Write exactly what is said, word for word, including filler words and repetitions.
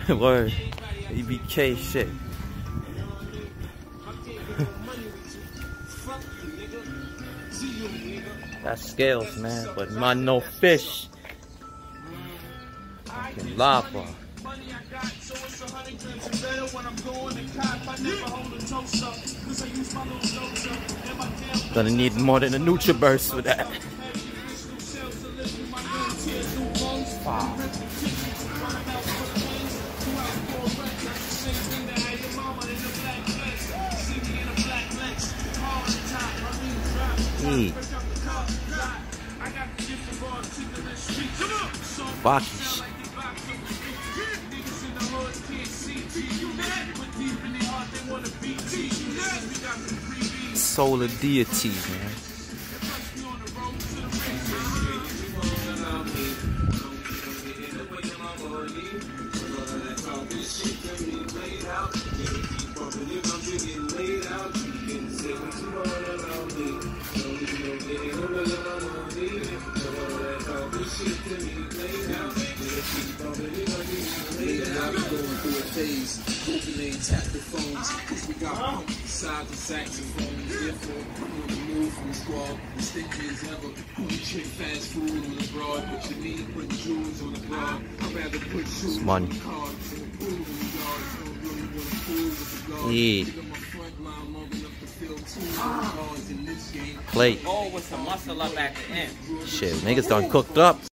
Word. E B K shit. That's scales, man, but not no fish. Fucking lava. Gonna need more than a NutriBurst for that. Wow. Eat. Bakish. Solar deity, man. Tap the phones, cause we got pump sides and saxophones. Therefore, on the move from the squad, the stinky as ever. We chick fast food on the broad, but you need put jewels on the broad. I'd rather put shoes on the car than the pool in the yard. Don't really want to fool with the guard. Yeah. Nigga, my front line long enough to fill two guards in this game. Plate. Oh, with some muscle up at the end. Shit, niggas done cooked up.